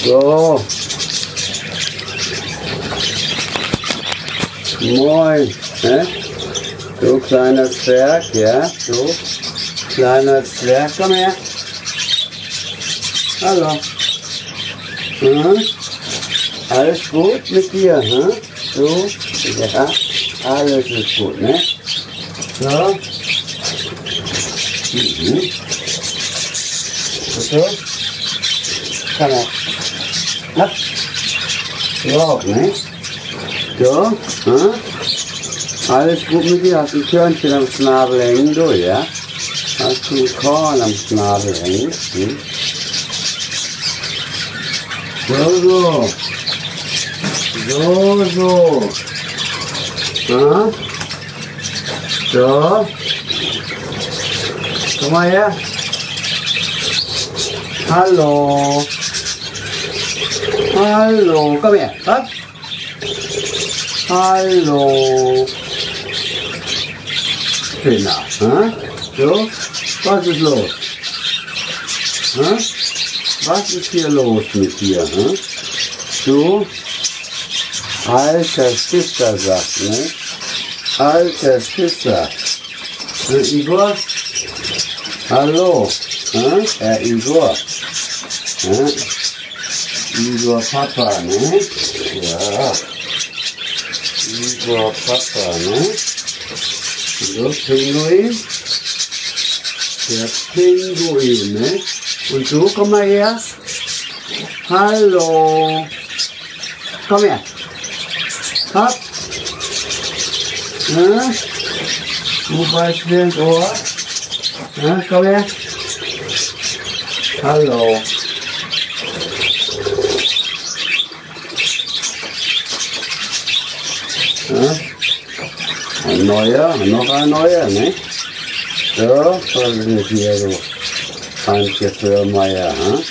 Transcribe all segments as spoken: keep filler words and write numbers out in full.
So. Moin. Ne? So, kleiner Zwerg, ja. So. Kleiner Zwerg, komm her. Hallo. Hm? Alles gut mit dir, hm? So. Ja. Alles ist gut, ne? So. Mhm. So. Komm her. Ab. So, ne? So. Hm? Alles gut mit dir? Hast du ein Körnchen am Schnabel hängen, du, ja? Hast du ein Korn am Schnabel hängen? Hm? So, so. So, so. Hm? So. Komm mal her. Hallo. Hallo. Komm her. Hopp. Hallo. Spinner. Hm? So. Was ist los? Hm? Was ist hier los mit dir? Hm? Du? Alter Schisser, sagt, ne? Alter Schisser. Äh, Igor? Hallo? Hm? Herr Igor? Hm? Igor Papa, ne? Ja. Igor Papa, ne? So, Pinguin. Der Pinguin, ne? Und du, komm mal her. Hallo. Komm her. Hopp. Ja? Du beißt mir ins Ohr. Ja, komm her. Hallo. Ja? Ein neuer, noch ein neuer, ne? So, was ist mit dir, du Antje Firmeier, hm?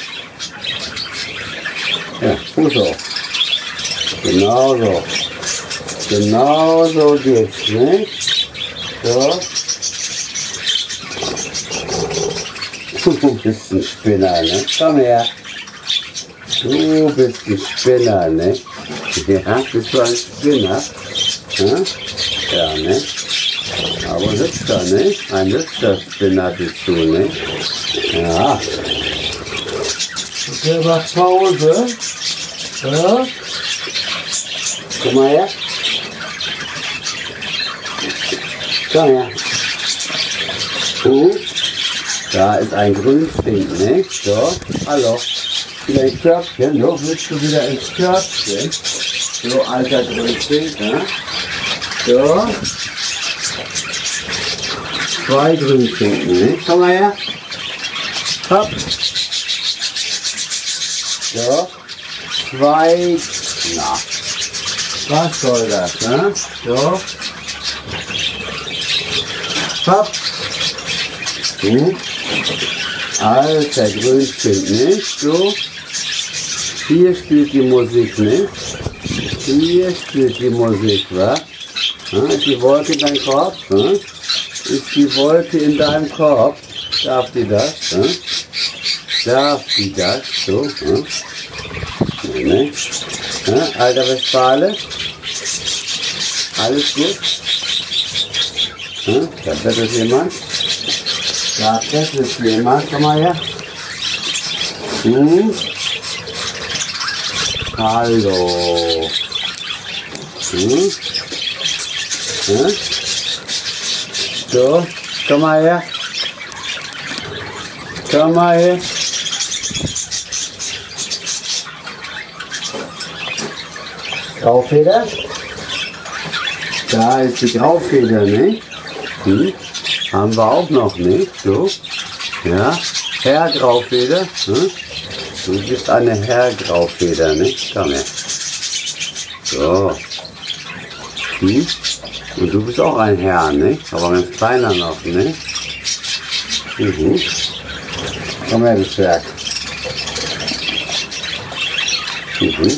Ja, gut so. Genau so. Genau so geht's, ne? So. Du bist ein Spinner, ne? Komm her. Du bist ein Spinner, ne? Ja, bist du ein Spinner? Hm? Ja, ne? Aber ein hübscher, ne? Ein hübscher Spinner bist du, ne? Ja. Okay, mach Pause. Ja. Komm mal her. Komm her. Hm? Da ist ein Grünfink, ne? So, hallo. Wieder ins Körbchen. So, willst du wieder ins Körbchen? So, alter Grünfink, ne? So. Zwei Grünfinken, ne? Komm mal her. Hopp. So. Zwei. Na. Was soll das, ne? So. Hopp. Hm. Alter Grünfink, ne? So. Hier spielt die Musik, ne? Hier spielt die Musik, wa? Ja, ist die Wolke in deinem Korb? Ja? Ist die Wolke in deinem Korb? Darf die das? Ja? Darf die das? So? Ja? Nee, nee. Ja, alter Westfale? Alles gut? Ja? Da bettelt jemand? Da bettelt jemand? Komm mal her. Hm? Hallo. Hm? Ja? So, komm mal her. Komm mal her. Graufeder. Da ist die Graufeder, ne? Hm? Haben wir auch noch, ne? So. Ja. Herr Graufeder. Hm? Du bist eine Herr Graufeder, ne? Komm her. So. Hm? Und du bist auch ein Herr, ne? Aber ganz kleiner noch, ne? Mhm. Komm her, du Zwerg. Mhm.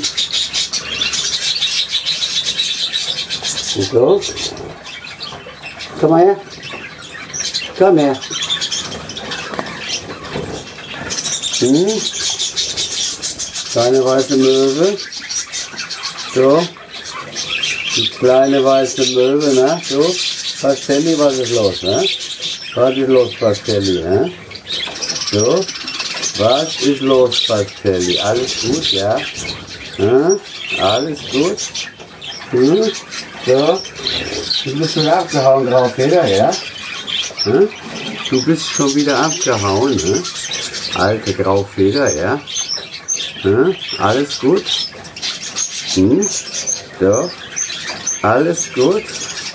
Und so? Komm mal her. Komm her. Mhm. Kleine weiße Möwe. So. Die kleine weiße Möwe, ne? So. Pastelli, was ist los, ne? Was ist los, Pastelli, ne? So. Was ist los, Pastelli? Alles gut, ja? Hm? Alles gut? Hm? So. Du bist schon abgehauen, Graufeder, ja? Hm? Du bist schon wieder abgehauen, ne? Alte Graufeder, ja? Hm? Alles gut? Hm? So. Alles gut?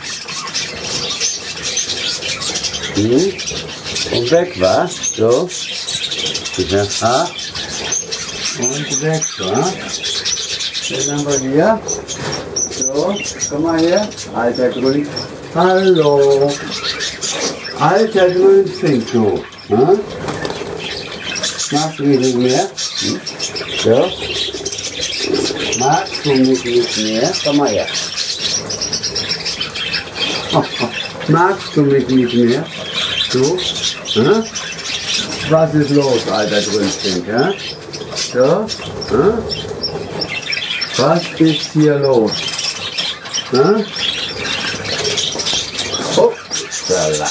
Hm? Und weg, wa? So. Ja. Und weg, wa? Dann haben wir hier. So, komm mal her. Alter Grün. Hallo. Alter Grünfink, du. Hm? Magst du mich nicht mehr? Hm? So. Magst du mich nicht mehr? Komm mal her. Oh, oh. Magst du mich nicht mehr? Du? Hm? Was ist los, alter Grünfink? Hm? So? Hm? Was ist hier los? Hm? Oh, Salat.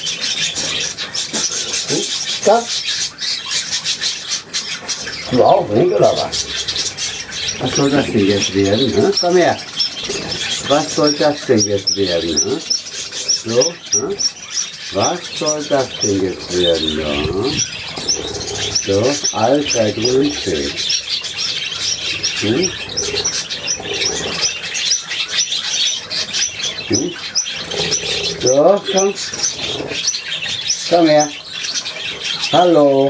Das? Du auch nicht, oder was? Was soll das denn jetzt werden? Hm? Komm her. Was soll das denn jetzt werden? Hm? So? Hm? Was soll das denn jetzt werden? Ja? Hm? So, alter Grünfink. Hm? Hm? So, komm. Komm her. Hallo.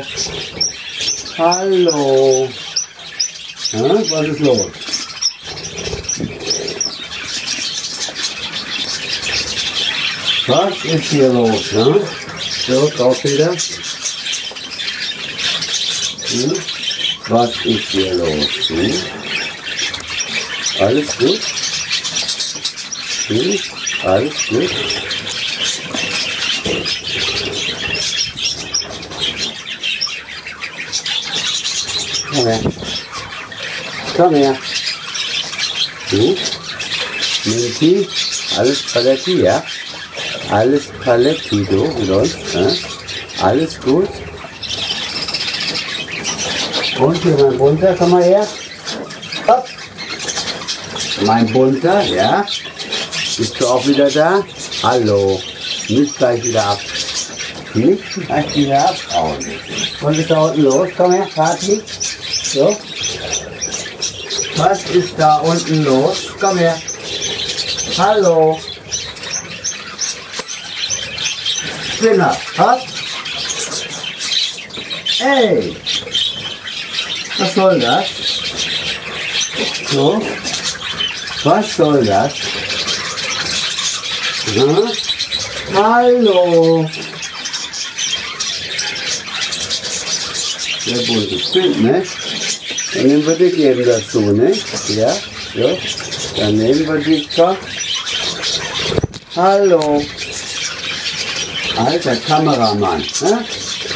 Hallo. Hm? Was ist los? Was ist hier los? Hm? So, drauf wieder. Hm? Was ist hier los? Hm? Alles gut? Hm? Alles gut? Komm her. Komm her. Hm? Minti? Alles Paletti, ja? Alles Paletti, du, wie läuft's? Hm? Alles gut? Und hier mein Bunter, komm mal her. Hopp. Mein Bunter, ja. Bist du auch wieder da? Hallo. Nicht gleich wieder ab. Nicht gleich wieder abhauen. Was ist da unten los? Komm her, Party. So. Was ist da unten los? Komm her. Hallo. Spinner. Hopp. Ey. Was soll das? So. Was soll das? Hm? Hallo. Der bunte Spind, ne? Dann nehmen wir dich eben dazu, ne? Ja, so. Dann nehmen wir dich doch. Hallo. Alter Kameramann, ne?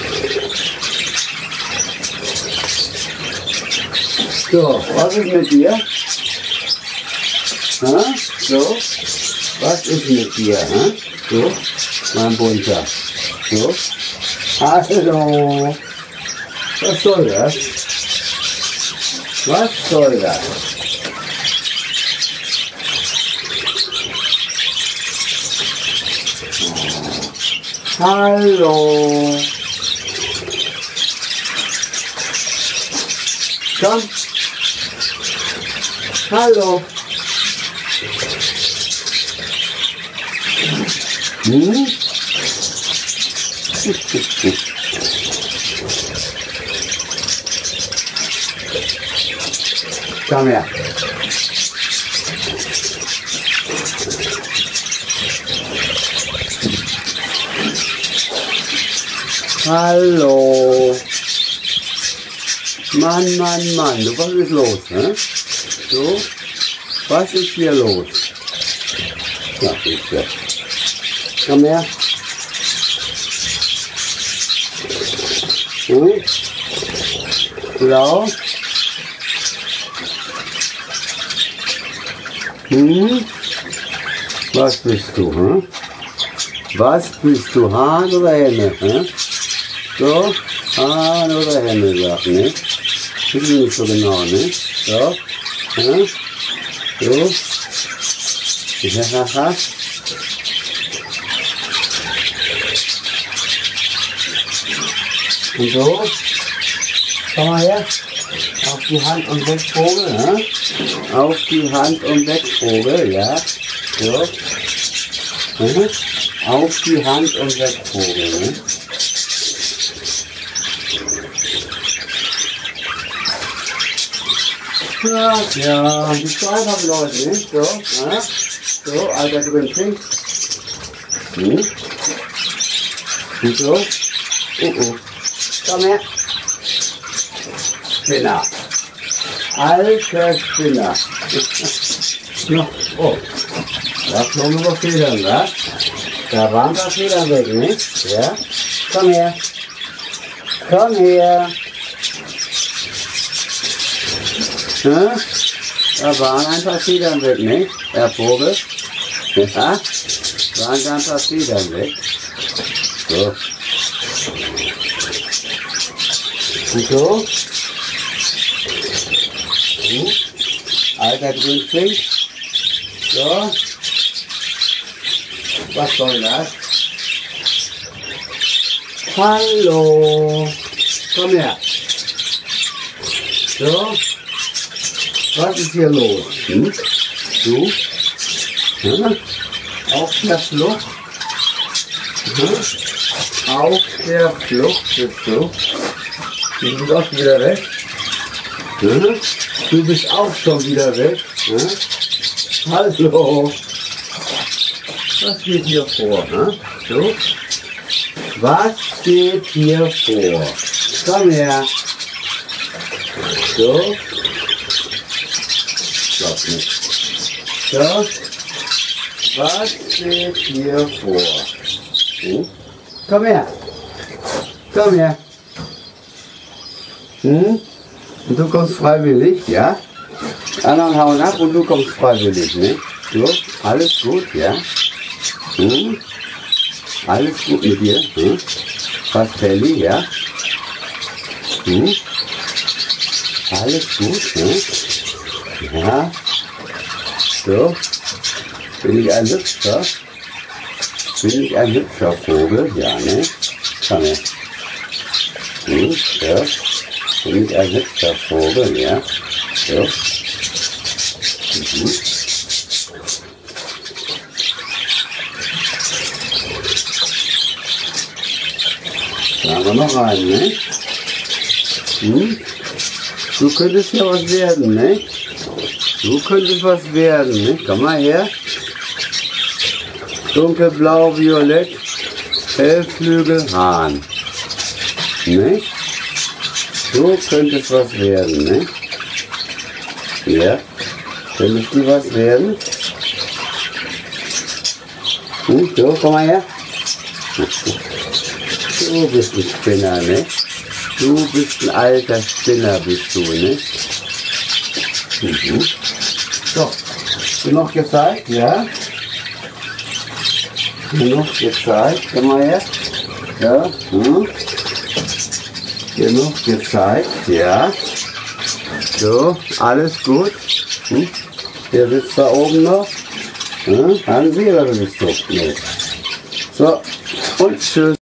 So, was ist mit dir? Ha? So, was ist mit dir? Ha? So, mein Bunter. So, hallo. Was soll das? Was soll das? Hallo. Komm. Hallo. Hm? Komm her. Hallo. Mann, Mann, Mann, du, was ist los, ne? So, was ist hier los? Ja, ist ja. Komm her. Hm? Blau. Hm? Was bist du, hm? Was bist du, Hahn oder Henne? Hm? So, Hahn oder Henne, sag nicht. Das ist nicht so genau, ne? So, hm? So. Ja, und so. Komm mal her. Auf die Hand und weg, Vogel, ne? Auf die Hand und weg, Vogel, ja. So. Mhm. Auf die Hand und weg, Vogel, ne? Ja, ja, die zwei einfach Leute, nicht? So, ja. So, alter Grünfink. Hm. Und so. Uh, uh. Komm her. Spinner. Alter Spinner. No. Oh. Da flogen wir Federn, was? Da waren da Federn weg, nicht? Ja. Komm her. Komm her. Ja? Da waren ein paar Federn weg, nicht? Herr Vogel. Ja. Waren da ein paar Federn weg. So. Und so. Hm. Alter Grünfink. So. Was soll das? Hallo. Komm her. So. Was ist hier los? Hm? Du? Ja? Auf der Flucht? Ja? Auf der Flucht bist du? Du bist auch wieder weg. Ja? Du bist auch schon wieder weg. Ja? Hallo. Was geht hier vor? Ne? So. Was geht hier vor? Komm her. So. Glaub nicht. So. Was geht hier vor? Hm? Komm her. Komm her. Hm? Und du kommst freiwillig, ja? Anderen hauen ab und du kommst freiwillig, ne? So, alles gut, ja? Hm? Alles gut mit dir, hm? Pastelli, ja? Hm? Alles gut, hm? Ja? So? Bin ich ein hübscher? Bin ich ein hübscher Vogel? Ja, ne? Komm her. Hm? Ja? Bin ich ein hübscher Vogel, ja? So? Mhm. Da haben wir noch einen, ne? Hm? Du könntest ja was werden, ne? Du könntest was werden, ne? Komm mal her. Dunkelblau, violett, Hellflügel, Hahn. Ne? Du könntest was werden, ne? Ja? Könntest du was werden? Hm, so, komm mal her. Du bist ein Spinner, ne? Du bist ein alter Spinner, bist du, ne? Mhm. So, genug gezeigt, ja? Genug gezeigt, komm mal her. Ja, hm. Genug gezeigt, ja. So, alles gut. Hm? Der sitzt da oben noch. Hm? Haben Sie oder bist du? Nee. So, und tschüss.